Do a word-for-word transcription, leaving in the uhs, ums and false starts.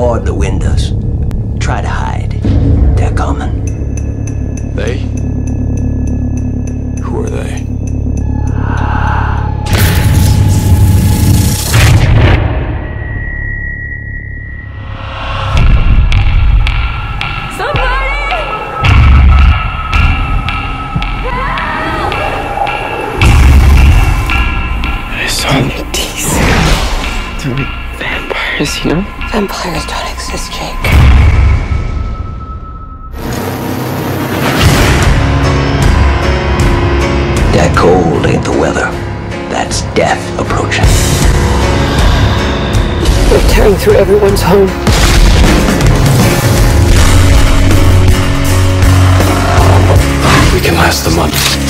Avoid the windows. Try to hide. They're coming. They? Who are they? Zombies. They're like vampires, you know? Vampires don't exist, Jake. That cold ain't the weather. That's death approaching. They're tearing through everyone's home. We can last a month.